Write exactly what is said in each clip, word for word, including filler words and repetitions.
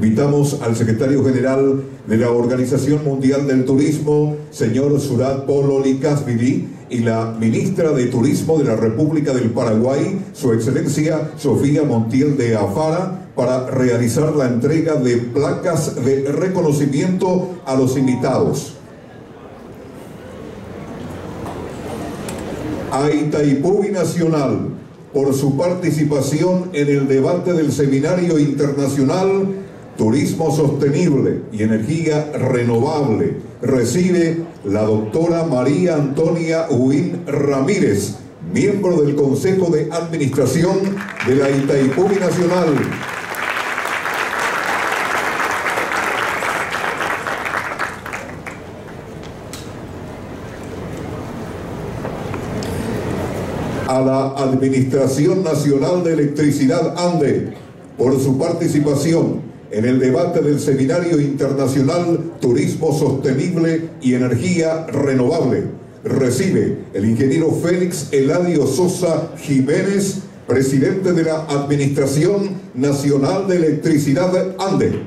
Invitamos al secretario general de la Organización Mundial del Turismo, señor Zurab Pololikashvili, y la ministra de Turismo de la República del Paraguay, su excelencia Sofía Montiel de Afara, para realizar la entrega de placas de reconocimiento a los invitados. A Itaipú Binacional, por su participación en el debate del Seminario Internacional Turismo Sostenible y Energía Renovable, recibe la doctora María Antonia Huín Ramírez, miembro del Consejo de Administración de la Itaipú Binacional. A la Administración Nacional de Electricidad ANDE, por su participación en el debate del Seminario Internacional Turismo Sostenible y Energía Renovable, recibe el ingeniero Félix Eladio Sosa Jiménez, presidente de la Administración Nacional de Electricidad ANDE.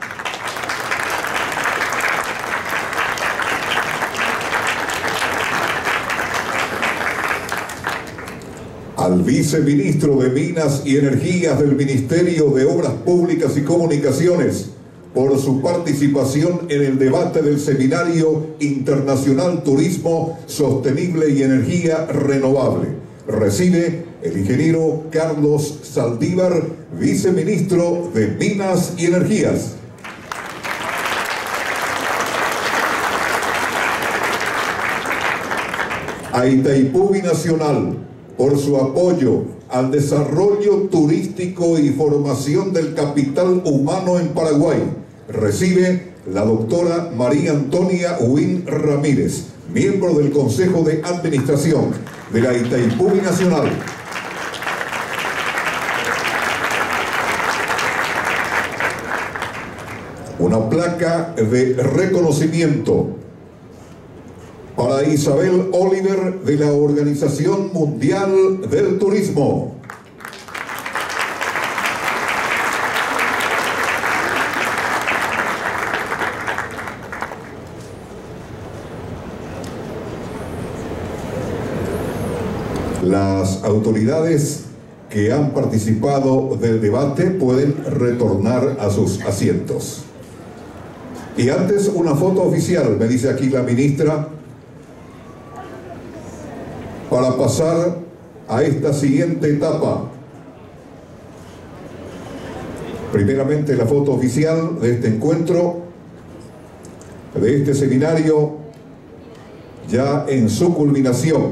Al viceministro de Minas y Energías del Ministerio de Obras Públicas y Comunicaciones, por su participación en el debate del Seminario Internacional Turismo Sostenible y Energía Renovable, recibe el ingeniero Carlos Saldívar, viceministro de Minas y Energías. A Itaipú Binacional, por su apoyo al desarrollo turístico y formación del capital humano en Paraguay, recibe la doctora María Antonia Huín Ramírez, miembro del Consejo de Administración de la Itaipú Binacional. Una placa de reconocimiento para Isabel Oliver de la Organización Mundial del Turismo. Las autoridades que han participado del debate pueden retornar a sus asientos. Y antes una foto oficial, me dice aquí la ministra, para pasar a esta siguiente etapa. Primeramente la foto oficial de este encuentro, de este seminario, ya en su culminación.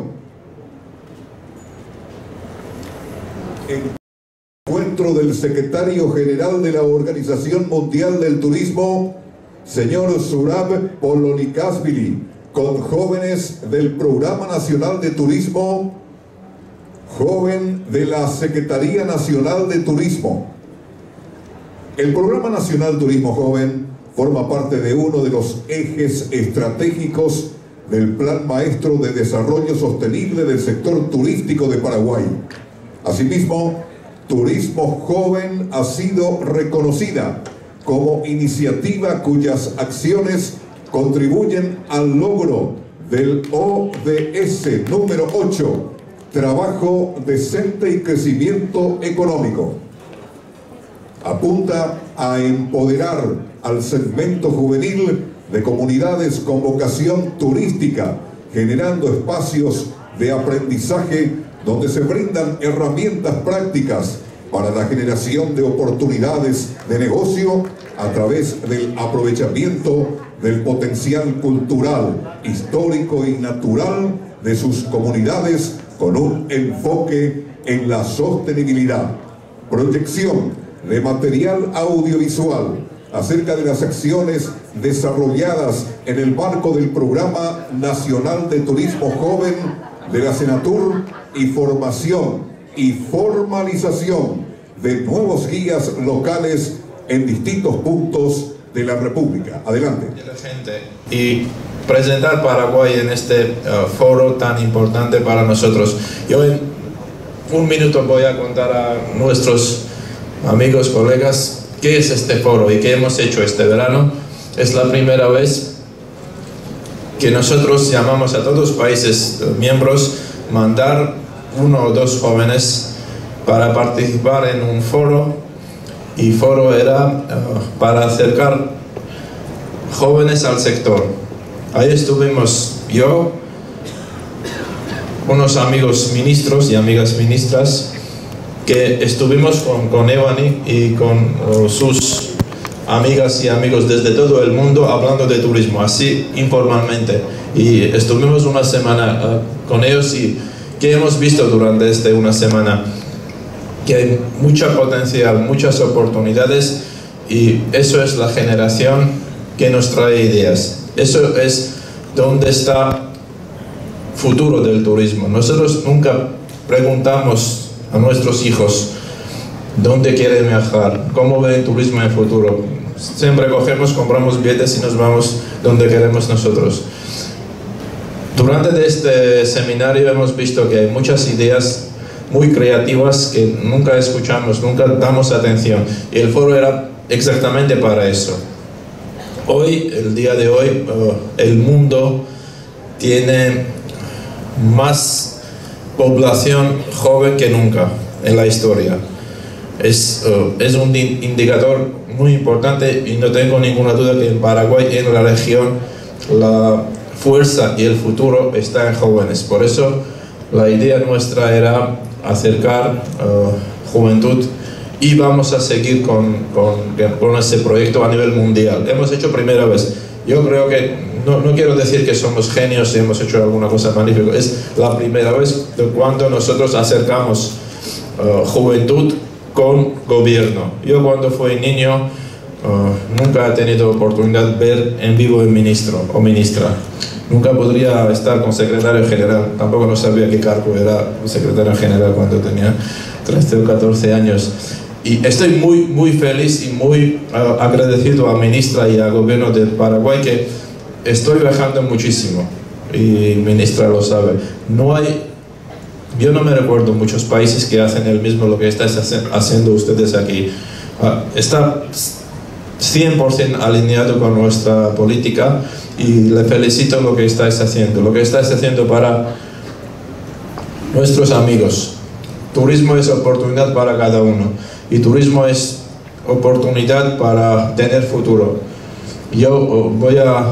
Encuentro del secretario general de la Organización Mundial del Turismo, señor Zurab Pololikashvili, con jóvenes del Programa Nacional de Turismo, joven de la Secretaría Nacional de Turismo. El Programa Nacional Turismo Joven forma parte de uno de los ejes estratégicos del Plan Maestro de Desarrollo Sostenible del Sector Turístico de Paraguay. Asimismo, Turismo Joven ha sido reconocida como iniciativa cuyas acciones contribuyen al logro del O D S número ocho, trabajo decente y crecimiento económico. Apunta a empoderar al segmento juvenil de comunidades con vocación turística, generando espacios de aprendizaje donde se brindan herramientas prácticas para la generación de oportunidades de negocio a través del aprovechamiento del potencial cultural, histórico y natural de sus comunidades con un enfoque en la sostenibilidad. Proyección de material audiovisual acerca de las acciones desarrolladas en el marco del Programa Nacional de Turismo Joven de la Senatur y formación y formalización de nuevos guías locales en distintos puntos de la República. Adelante. Y presentar Paraguay en este uh, foro tan importante para nosotros. Yo en un minuto voy a contar a nuestros amigos, colegas, qué es este foro y qué hemos hecho este verano. Es la primera vez que nosotros llamamos a todos los países miembros mandar uno o dos jóvenes para participar en un foro, y foro era uh, para acercar jóvenes al sector. Ahí estuvimos yo, unos amigos ministros y amigas ministras, que estuvimos con, con Evani y con uh, sus amigas y amigos desde todo el mundo hablando de turismo, así informalmente. Y estuvimos una semana uh, con ellos, y que hemos visto durante esta una semana que hay mucha potencial, muchas oportunidades, y eso es la generación que nos trae ideas. Eso es donde está el futuro del turismo. Nosotros nunca preguntamos a nuestros hijos dónde quieren viajar, cómo ven el turismo en el futuro. Siempre cogemos, compramos billetes y nos vamos donde queremos nosotros. Durante este seminario hemos visto que hay muchas ideas muy creativas que nunca escuchamos, nunca damos atención, y el foro era exactamente para eso. Hoy, el día de hoy, uh, el mundo tiene más población joven que nunca en la historia. Es, uh, es un indicador muy importante, y no tengo ninguna duda que en Paraguay, en la región, la fuerza y el futuro está en jóvenes. Por eso la idea nuestra era acercar uh, juventud, y vamos a seguir con, con, con ese proyecto a nivel mundial. Hemos hecho primera vez. Yo creo que, no, no quiero decir que somos genios y hemos hecho alguna cosa magnífica, es la primera vez de cuando nosotros acercamos uh, juventud con gobierno. Yo cuando fui niño uh, nunca he tenido oportunidad de ver en vivo el ministro o ministra. Nunca podría estar con secretario general, tampoco no sabía qué cargo era secretario general cuando tenía trece o catorce años. Y estoy muy, muy feliz y muy uh, agradecido a la ministra y al gobierno de Paraguay, que estoy viajando muchísimo, y ministra lo sabe. No hay, yo no me recuerdo muchos países que hacen el mismo lo que estáis haciendo ustedes aquí. Uh, está cien por ciento alineado con nuestra política, y le felicito lo que estáis haciendo, lo que estáis haciendo para nuestros amigos. Turismo es oportunidad para cada uno, y turismo es oportunidad para tener futuro. Yo voy a,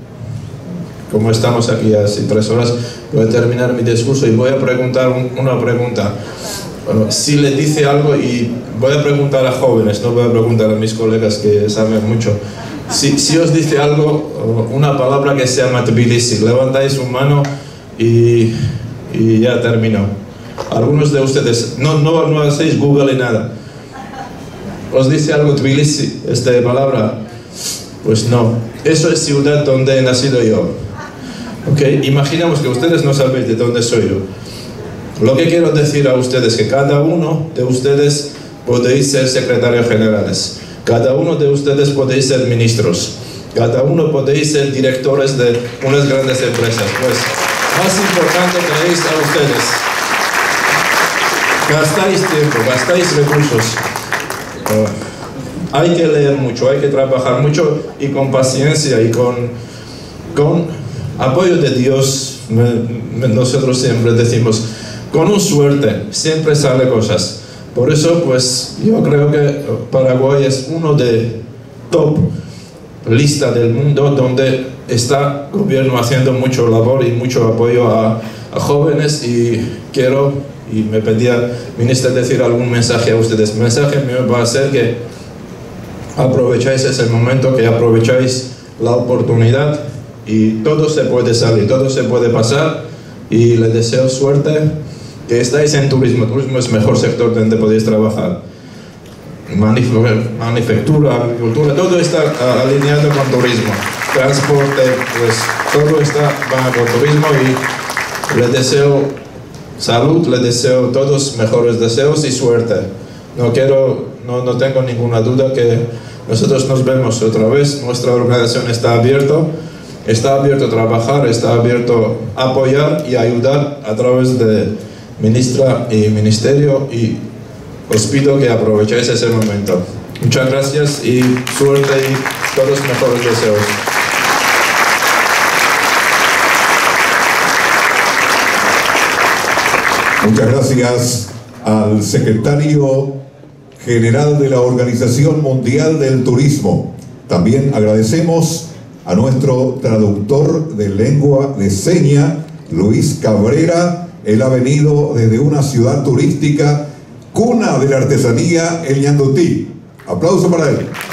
como estamos aquí hace tres horas, voy a terminar mi discurso y voy a preguntar un, una pregunta. Bueno, si le dice algo, y voy a preguntar a jóvenes, no voy a preguntar a mis colegas que saben mucho. Si, si os dice algo, una palabra que se llama Tbilisi, levantáis su mano y, y ya terminó. Algunos de ustedes, no, no, no hacéis Google ni nada. ¿Os dice algo Tbilisi, esta palabra? Pues no. Eso es ciudad donde he nacido yo. ¿Okay? Imaginemos que ustedes no saben de dónde soy yo. Lo que quiero decir a ustedes es que cada uno de ustedes podéis ser secretarios generales. Cada uno de ustedes podéis ser ministros. Cada uno podéis ser directores de unas grandes empresas. Pues, más importante tenéis a ustedes. Gastáis tiempo, gastáis recursos. Uh, hay que leer mucho, hay que trabajar mucho, y con paciencia y con, con apoyo de Dios. Me, me, nosotros siempre decimos, con un suerte, siempre sale cosas. Por eso, pues, yo creo que Paraguay es uno de top lista del mundo donde está el gobierno haciendo mucho labor y mucho apoyo a, a jóvenes, y quiero, y me pedía ministra decir algún mensaje a ustedes. El mensaje mío va a ser que aprovecháis ese momento, que aprovecháis la oportunidad, y todo se puede salir, todo se puede pasar, y les deseo suerte. Que estáis en turismo. Turismo es el mejor sector donde podéis trabajar. Manufactura, agricultura, todo está alineado con turismo. Transporte, pues todo está con turismo, y les deseo salud, les deseo todos mejores deseos y suerte. No quiero, no, no tengo ninguna duda que nosotros nos vemos otra vez. Nuestra organización está abierta, está abierto a trabajar, está abierto a apoyar y ayudar a través de ministra y ministerio, y os pido que aprovechéis ese momento. Muchas gracias y suerte y todos los mejores deseos. Muchas gracias al secretario general de la Organización Mundial del Turismo. También agradecemos a nuestro traductor de lengua de señas, Luis Cabrera. Él ha venido desde una ciudad turística, cuna de la artesanía, el Ñandutí. Aplauso para él.